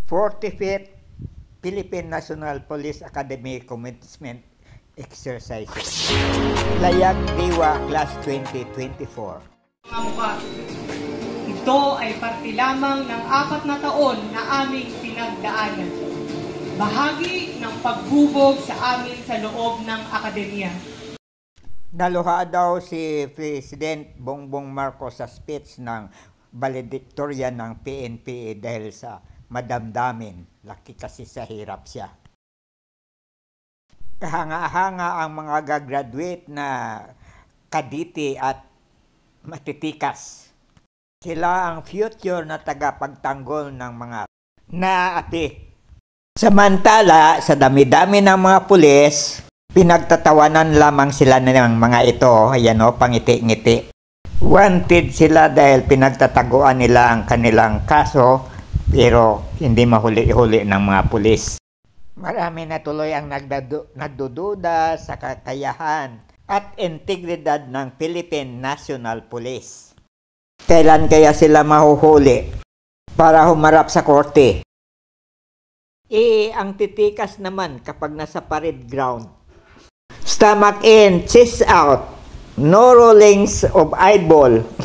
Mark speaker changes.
Speaker 1: 45th Philippine National Police Academy Commencement Exercises. Layag Diwa Class 2024.
Speaker 2: Ito ay parte lamang ng 4 na taon na aming pinagdaanan. Bahagi ng pagbubog sa amin sa loob ng akademya.
Speaker 1: Naluha daw si President Bongbong Marcos sa speech ng valedictorian ng PNP dahil sa madamdamin. Laki kasi sa hirap siya. Kahanga-hanga ang mga gagraduate na kaditi at matitikas. Sila ang future na tagapagtanggol ng mga naapi. Samantala, sa dami-dami ng mga pulis, pinagtatawanan lamang sila ng mga ito, ayan o, pangiti-ngiti. Wanted sila dahil pinagtataguan nila ang kanilang kaso, pero hindi mahuli-huli ng mga pulis. Marami na tuloy ang nagdududa sa kakayahan at integridad ng Philippine National Police. Kailan kaya sila mahuhuli para humarap sa korte? Ang titikas naman kapag nasa parade ground. Stomach in, chest out, no rollings of eyeball.